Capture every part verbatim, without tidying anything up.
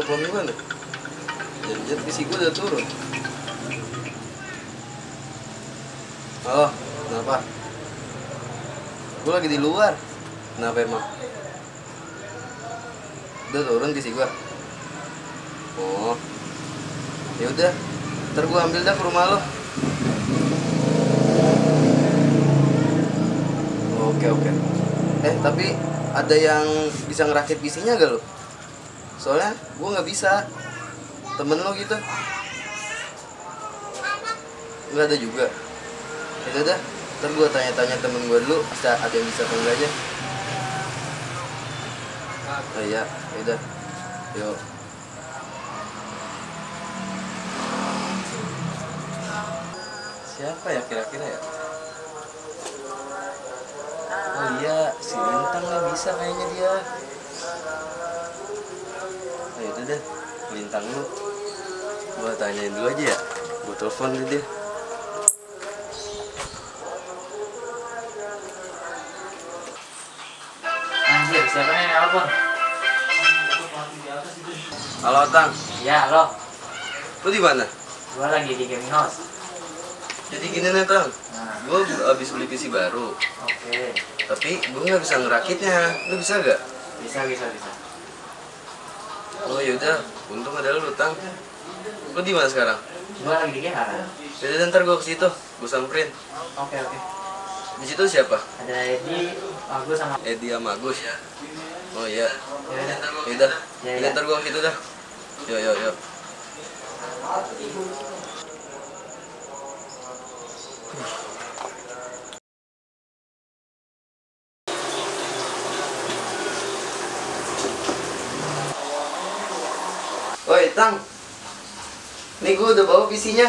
telepon gimana? Jangan P C gue udah turun. Halo, kenapa? Gue lagi di luar. Kenapa emang? Udah turun P C gue. Oh, ya udah. Ntar gue ambil dah ke rumah lo. Oke oke. Eh tapi ada yang bisa ngerakit P C-nya gak lo? Soalnya gue nggak bisa. Temen lo gitu. Nggak ada juga. Itu dah. Ntar gue tanya-tanya temen gue dulu. Bisa ada yang bisa apa enggaknya. Oh iya, yaudah. Yuk. Siapa ya kira-kira ya? Oh iya, si Lintang lah bisa kayaknya dia. Oh yaudah deh, Lintang lu. Gua tanyain dulu aja ya. Gua telepon dulu dia. Anjir, siapa nih nelpon? Halo Tang, Ya, lo. lu di mana? Gua lagi di gaming house. Jadi gini nih Tang, Nah, gua abis beli P C baru, oke. tapi gua nggak bisa ngerakitnya. Lu bisa gak? Bisa, bisa, bisa. Oh yaudah, untung ada lu Tang. Lu di mana sekarang? Gua lagi di G H. Yaudah ntar gua ke situ, gua samperin. Oke, oke. Di situ siapa? Ada Edi, Agus sama. Edi sama Agus ya. Oh iya. Ya udah. Yaudah, Ya, yaudah ya. ntar gua ke situ dah. Yuk yuk yuk. Woi Tang, nih gue udah bawa P C-nya.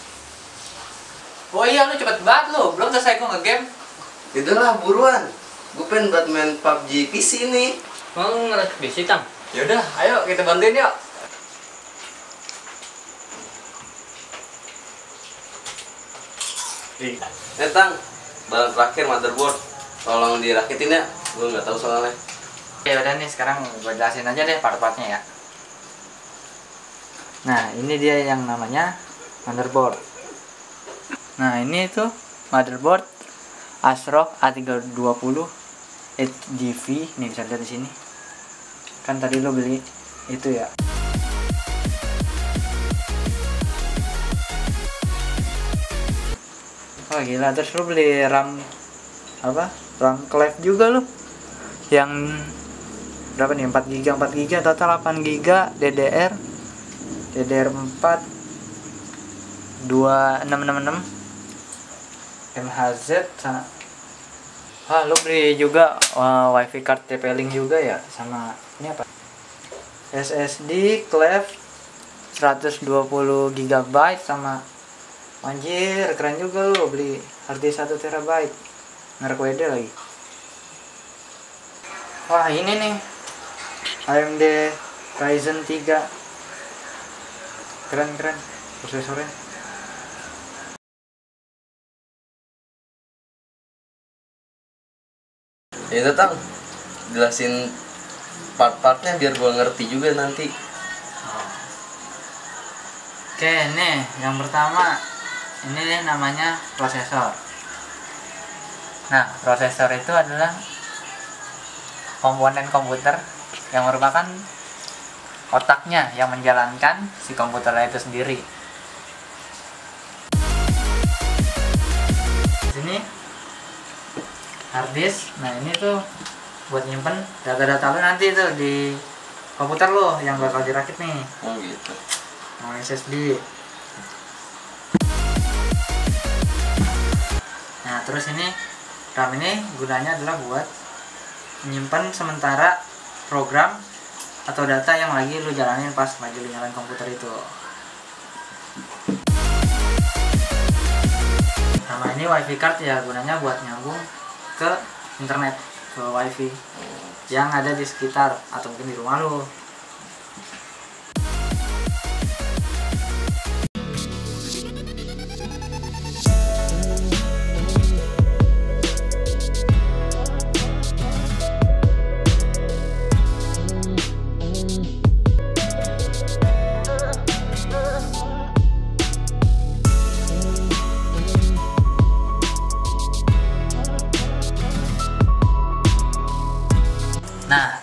Oh iya, lu cepet banget lu. Belum selesai gua nge-game. Yaudahlah buruan, gue pengen buat main P U B G P C nih. Mau ngerakit P C, Tang? Yaudah, ayo kita bantuin yuk. Eh Tang, bahan terakhir motherboard, tolong dirakitin ya, gue nggak tahu soalnya. Ya udah nih, sekarang gua jelasin aja deh part-partnya ya. Nah, ini dia yang namanya motherboard. Nah, ini tuh motherboard ASRock A tiga dua nol H G V. Nih bisa lihat di sini. Kan tadi lo beli itu ya. Oh gila, terus lo beli RAM apa? RAM Cleve juga lo. Yang berapa nih? empat giga, empat giga, total delapan giga D D R. D D R empat dua enam enam enam M H Z sama. Ah, lu beli juga uh, wifi card T P-Link juga ya, sama ini apa? S S D Cleve seratus dua puluh giga byte sama. Anjir, keren juga lu beli hard disk satu terabyte. Merek W D lagi. Wah, ini nih A M D Ryzen tiga. Keren-keren prosesornya. Ya udah Tang, jelasin part-partnya biar gue ngerti juga nanti. Oke, nih yang pertama ini nih namanya prosesor. Nah, prosesor itu adalah komponen komputer yang merupakan otaknya yang menjalankan si komputer itu sendiri. Di sini hard disk. Nah, ini tuh buat nyimpen data-data lo nanti tuh di komputer lo yang bakal dirakit nih. Oh gitu. Nah, S S D. Nah, terus ini RAM ini gunanya adalah buat menyimpan sementara program atau data yang lagi lu jalanin pas lagi lu nyalain komputer itu. Sama ini wifi card ya, gunanya buat nyambung ke internet, ke wifi yang ada di sekitar atau mungkin di rumah lu.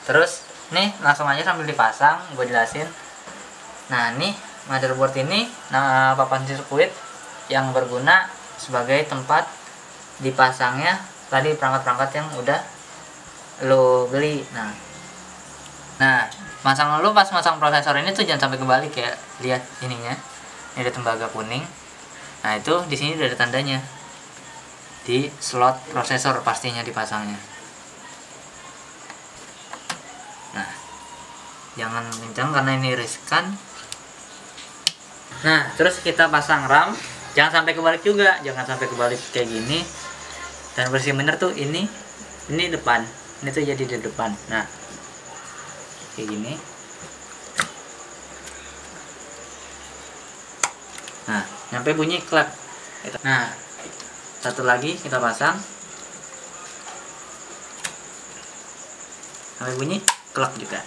terus nih langsung aja sambil dipasang gue jelasin. Nah nih motherboard ini nah papan sirkuit yang berguna sebagai tempat dipasangnya tadi perangkat-perangkat yang udah lo beli. Nah nah masang lu pas masang prosesor ini tuh jangan sampai kebalik ya, lihat ininya, ini ada tembaga kuning. Nah itu di sini udah ada tandanya di slot prosesor pastinya dipasangnya. Nah jangan kencang karena ini riskan. Nah terus kita pasang RAM, jangan sampai kebalik juga, jangan sampai kebalik kayak gini. Dan bersih bener tuh ini ini depan, ini tuh jadi di depan. Nah kayak gini. Nah nyampe bunyi klak. Nah satu lagi kita pasang sampai bunyi klak juga.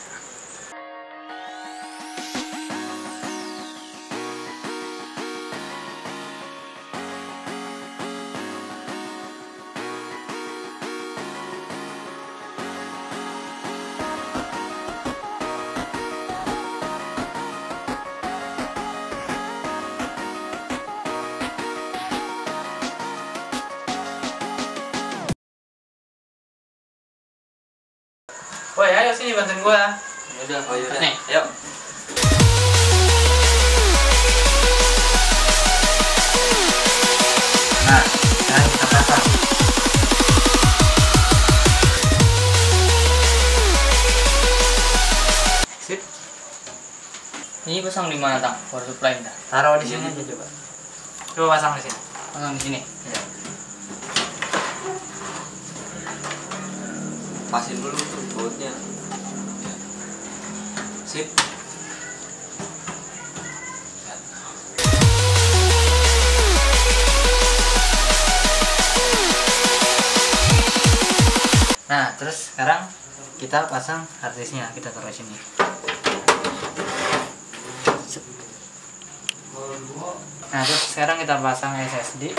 Woi, ayo sini bantuin gua. Udah, oh yaudah. Nih, Ayo. Nah, sekarang kita pasang. Sip. Ini pasang di mana, Tang? Power supply dah. Taruh di sini aja coba. Coba pasang di sini. Pasang di sini. Ya. Pasin dulu tuh bautnya. Sip. Nah, terus sekarang kita pasang harddisknya, kita taruh sini. Nah, terus sekarang kita pasang S S D.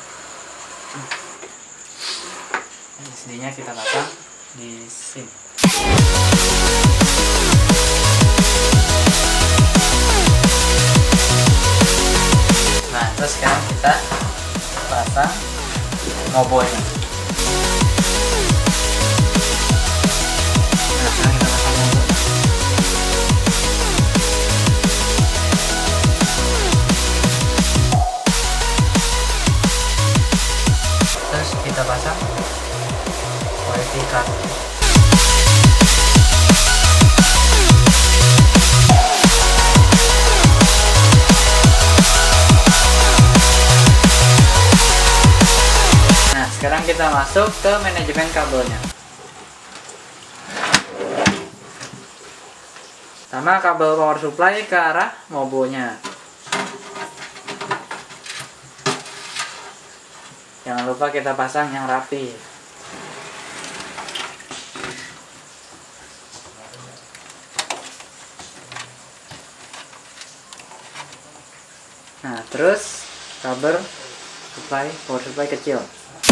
S S D-nya kita pasang di sini. Nah, terus sekarang kita pasang mobonya. Nah, sekarang kita pasang mobo. Terus kita pasang wifi card. Nah, sekarang kita masuk ke manajemen kabelnya. Sama kabel power supply ke arah mobonya. Jangan lupa kita pasang yang rapi. Nah, terus kabel supply power supply kecil.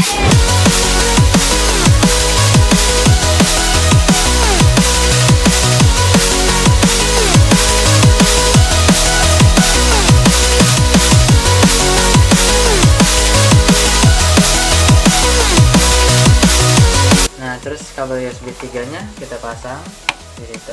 Nah, terus kabel U S B tiga nya kita pasang di situ.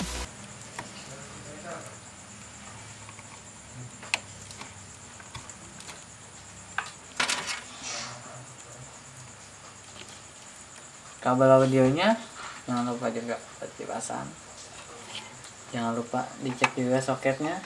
Kabel audionya jangan lupa juga dipasang. Jangan lupa dicek juga soketnya.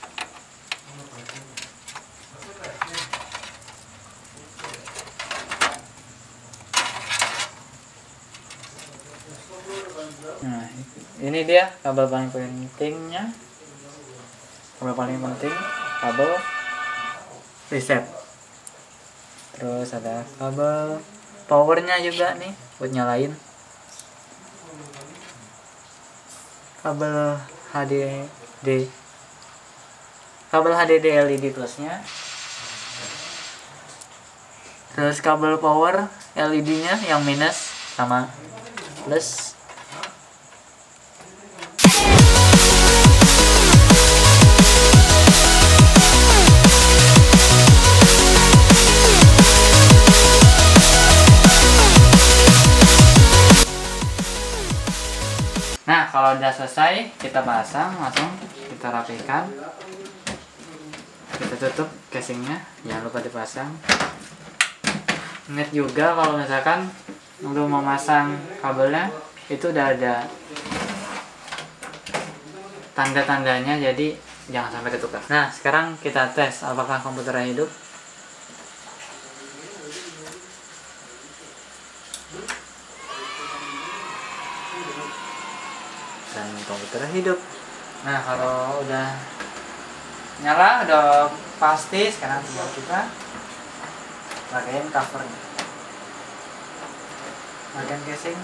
Nah, ini dia kabel paling pentingnya. Kabel paling penting, kabel reset. Terus ada kabel powernya juga nih buat nyalain. Kabel H D D. Kabel H D D L E D plusnya. Terus kabel power L E D-nya yang minus sama plus. kalau udah selesai kita pasang, langsung kita rapikan, kita tutup casingnya, jangan lupa dipasang. Ingat juga kalau misalkan lu mau masang kabelnya itu udah ada tanda-tandanya, jadi jangan sampai ketukar. Nah sekarang kita tes apakah komputernya hidup. Dan komputernya hidup. Nah kalau udah nyala, udah pasti, sekarang tinggal kita pakaiin covernya, bagian casing.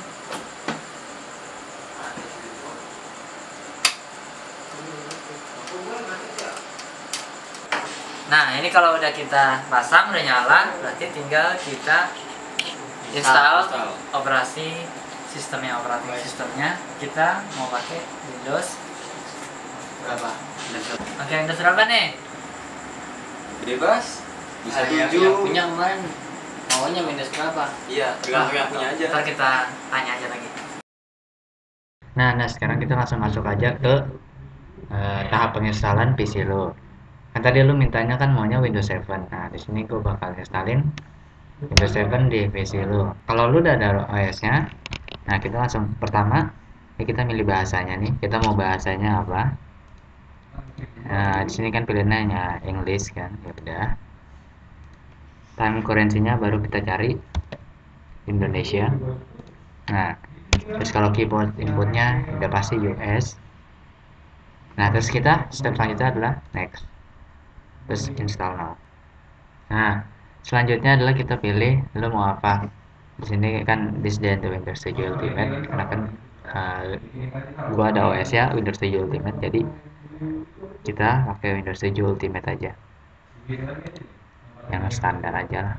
Nah ini kalau udah kita pasang, udah nyala, berarti tinggal kita install, install. operasi sistemnya, operating sistemnya. Kita mau pakai Windows berapa? Oke, Windows berapa nih? Bebas. Bisa Ah, yang, tujuh. yang punya kemarin maunya Windows berapa? Iya, tergantung yang punya aja. Ntar kita tanya aja lagi. Nah, nah sekarang kita langsung masuk aja ke uh, tahap penginstalan P C lo. Kan tadi lu mintanya kan maunya Windows tujuh. Nah, di sini gue bakal installin Windows tujuh di P C lo. Kalau lu udah ada O S-nya, nah kita langsung pertama ya kita milih bahasanya nih. Kita mau bahasanya apa? Nah, di sini kan pilihannya English kan. Ya udah. Time currency-nya baru kita cari Indonesia. Nah, terus kalau keyboard inputnya udah pasti U S. Nah, terus kita step selanjutnya adalah next. Terus install now. Nah, selanjutnya adalah kita pilih lo mau apa. Di sini kan disediain the Windows tujuh Ultimate karena kan uh, gua ada O S ya Windows tujuh Ultimate, jadi kita pakai Windows tujuh Ultimate aja. Yang standar aja lah.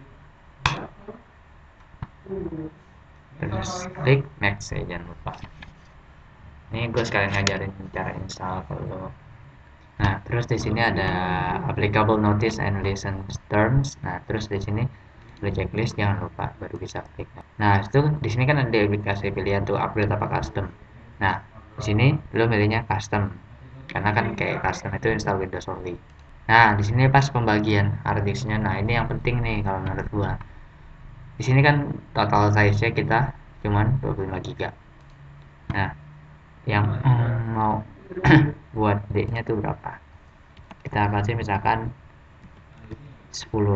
Terus klik next ya, jangan lupa. Ini gue sekalian ngajarin cara install kalau. Nah, terus di sini ada applicable notice and license terms. Nah, terus di sini ada checklist, jangan lupa baru bisa klik. Nah, itu di sini kan ada aplikasi pilihan tuh upgrade apa custom. Nah, di sini lo milihnya custom karena kan kayak custom itu install Windows only. Nah, di sini pas pembagian hard disknya. Nah, ini yang penting nih kalau menurut gua. Di sini kan total size-nya kita cuman dua puluh lima giga. Nah, yang mm, mau buat D-nya tuh berapa? Kita kasih misalkan sepuluh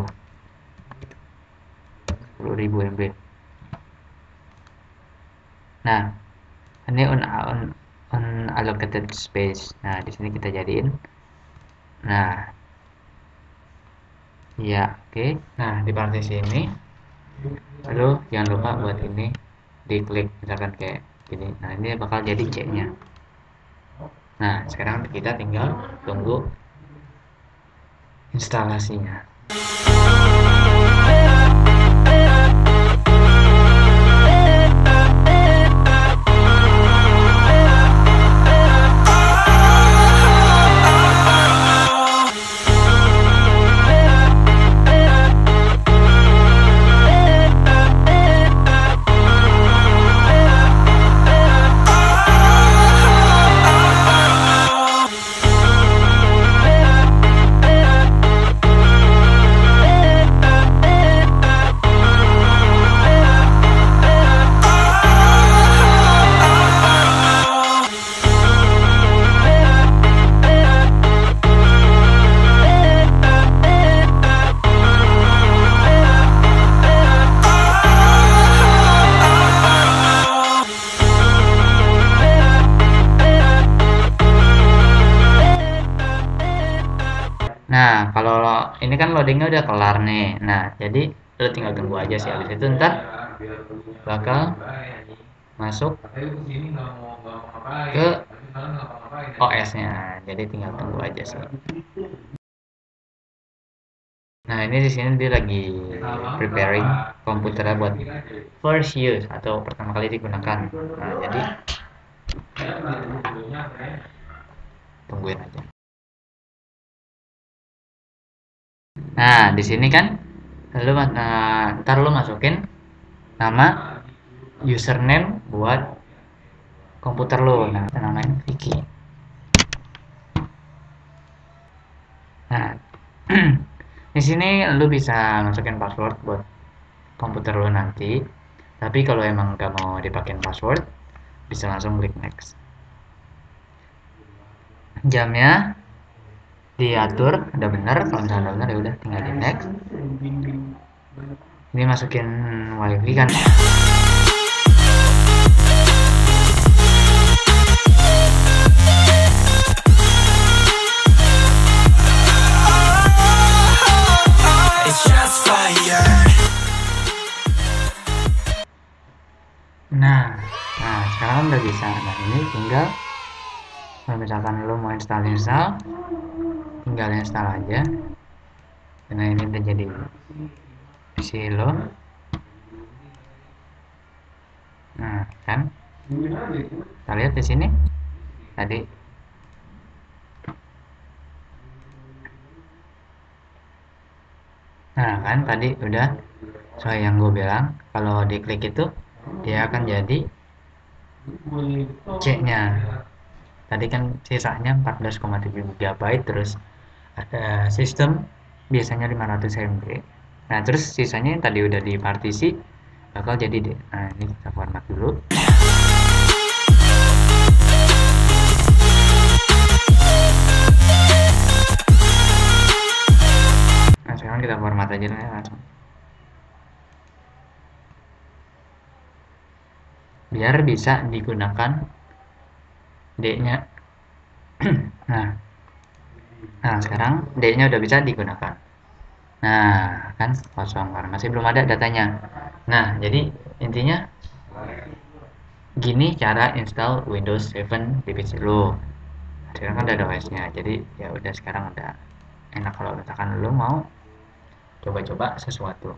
ribu M B. Nah, ini on, on, on allocated space. Nah, di sini kita jadiin. Nah, ya oke. Okay. Nah, di partisi ini, lalu jangan lupa buat ini diklik misalkan kayak gini. Nah, ini bakal jadi C-nya. Nah, sekarang kita tinggal tunggu instalasinya. Nah, kalau ini kan loadingnya udah kelar nih. Nah, jadi lo tinggal tunggu aja sih. Habis itu ntar bakal masuk ke O S-nya. Jadi tinggal tunggu aja sih. Nah, ini di sini dia lagi preparing komputernya buat first use atau pertama kali digunakan. Nah, jadi tungguin aja. Nah, di sini kan lu nah, ntar lu masukin nama username buat komputer lo. Nah, kita namain Vicky. Nah, di sini lu bisa masukin password buat komputer lo nanti. Tapi kalau emang gak mau dipakein password, bisa langsung klik next. Jamnya diatur udah bener, kalau misalnya udah bener ya udah tinggal di next. Ini masukin wifi kan. Nah, nah sekarang udah bisa. Nah ini tinggal kalau misalkan lo mau install install, tinggal install aja. Karena ini udah jadi P C lo. Nah kan, kita lihat di sini tadi. Nah kan tadi udah sesuai yang gue bilang, kalau diklik itu dia akan jadi C nya. Tadi kan sisanya empat belas koma tujuh GB, terus ada sistem biasanya lima ratus M B. Nah terus sisanya yang tadi udah di partisi bakal jadi D. Nah ini kita format dulu. Nah sekarang kita format aja langsung, biar bisa digunakan D nya. nah nah sekarang D nya udah bisa digunakan. Nah kan kosong karena masih belum ada datanya. Nah jadi intinya gini cara install Windows tujuh di P C lo. Sekarang kan udah ada O S nya, jadi ya udah sekarang udah enak kalau misalkan lo mau coba-coba sesuatu.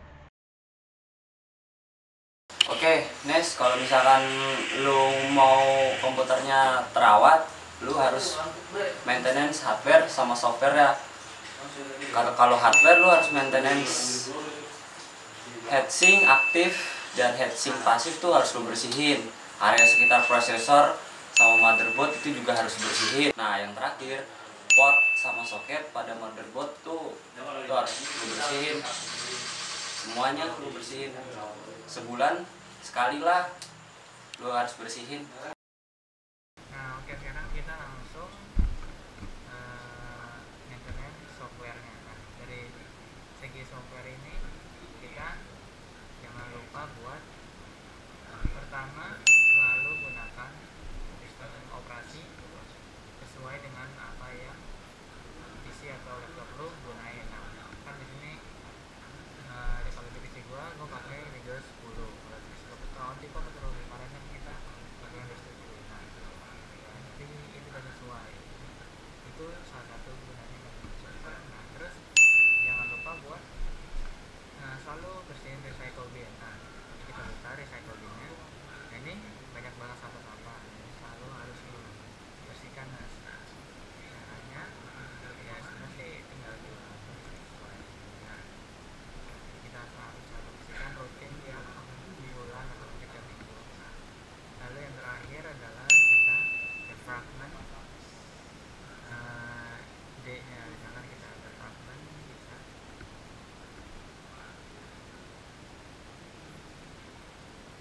Oke, Nes, kalau misalkan lu mau komputernya terawat, lu harus maintenance hardware sama software ya. Kalau kalau hardware lu harus maintenance heatsink aktif dan heatsink pasif tuh harus lu bersihin. Area sekitar prosesor sama motherboard itu juga harus bersihin. Nah, yang terakhir, port sama soket pada motherboard tuh itu harus lu bersihin. Semuanya lu bersihin. Sebulan sekali lah lu harus bersihin. Nah oke, sekarang kita langsung uh, maintenance softwarenya. Nah dari segi software ini kita jangan lupa buat pertama selalu gunakan sistem operasi sesuai dengan apa yang P C atau laptop lu gunain. Nah kan di sini uh, kalau di P C gua gua pakai Windows sepuluh. Kalau di komputer kemarin kan kita pakai Windows tujuh. Nah nanti itu udah sesuai, itu salah satu gunanya maintenance software. Nah terus jangan lupa buat nah, selalu bersihin recycle bin. Nah kita buka recycle binnya. Nah ini banyak banget sampah-sampah, selalu harus bersihkan. Nah caranya ya sebenarnya sih tinggal di sesuai. Nah kita harus selalu bersihkan rutin tiap bulan atau tiap minggu. Nah, lalu yang terakhir adalah kita defragment uh, D nya. Misalkan kita defragment bisa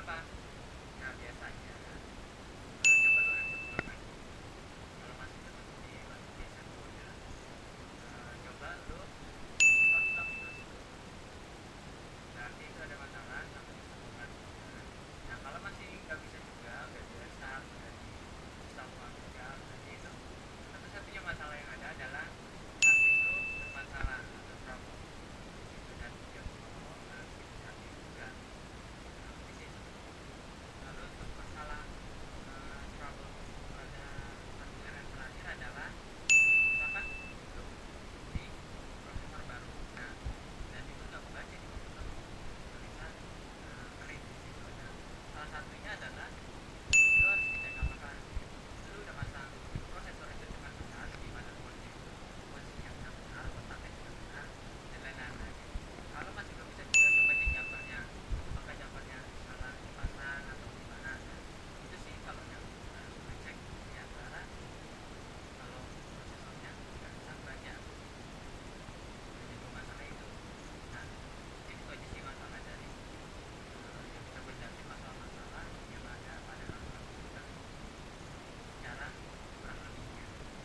apa? Nah biasanya eh, coba lu reset ulang lagi. Kalau masih tetap di masih di set mode, eh, coba lu start ulang Windows dulu. Berarti itu ada masalah sama sistem operasinya. Nah kalau masih nggak bisa juga, udah di restart, udah di install ulang juga, berarti itu satu-satunya masalah yang ada adalah hard disk lu bermasalah atau trouble. Itu dan dia mau harus dihati juga. Nah, di situ. Lalu untuk masalah eh, trouble pada hardware yang terakhir adalah misalkan lu di prosesor baru. Nah, dan itu nggak kebaca di komputer lu tulisan eh, kering di situ. Nah, salah satunya adalah lu harus dicek apakah lu udah masang prosesor itu dengan benar, di motherboardnya itu posisinya sudah benar, kontaknya sudah benar, dan lain-lain lagi. Kalau masih belum bisa juga, coba cek jumpernya, apakah jumpernya salah dipasang atau gimana. Nah, itu sih kalau yang harus gue cek di antara kalau prosesornya nggak bisa baca. Jadi dua masalah itu. Nah, jadi itu aja sih masalah dari eh, yang bisa gue jelasin masalah-masalah yang ada pada hardware komputer secara kurang lebihnya.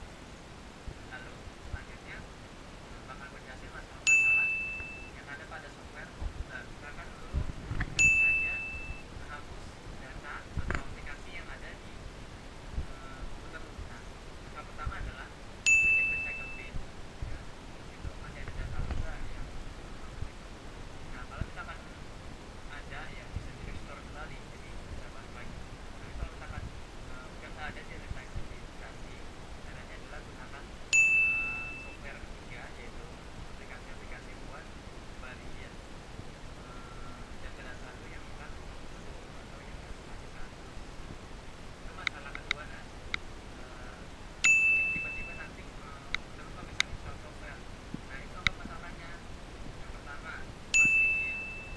Lalu selanjutnya eh, bakal gue jelasin masalah-masalah yang ada pada software komputer. Misalkan dulu sengaja menghapus data atau aplikasi yang ada di eh, komputer lu. Nah, langkah pertama adalah cek recycle bin. Ya, terus itu masih ada data lu nggak yang lu hapus itu. Nah, kalau misalkan ada ya bisa di restore kembali, jadi bisa balik lagi. Tapi kalau misalkan eh, udah nggak ada di recycle bin, berarti caranya adalah gunakan eh, software ketiga, yaitu aplikasi-aplikasi buat kembaliin eh, data-data lu yang hilang di komputer lu atau yang nggak sengaja kehapus. Itu masalah kedua. Nah, eh, mungkin tiba-tiba nanti eh, komputer lu nggak bisa install software. Nah, itu apa masalahnya? Yang pertama, pastiin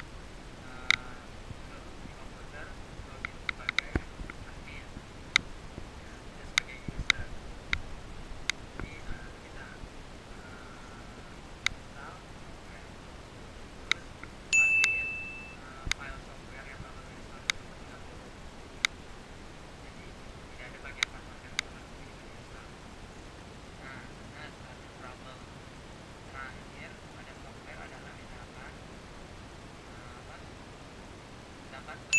eh, lu di komputer login sebagai admin, ya, tidak sebagai user. Jadi eh, lu bisa eh, install software, terus pastiin eh, file software yang bakal lu install itu tetap nggak buruk. Jadi tidak ada bagian password yang hilang, jadi bisa diinstal. Nah, nah satu problem terakhir pada software adalah misalkan eh, apa? Terdapat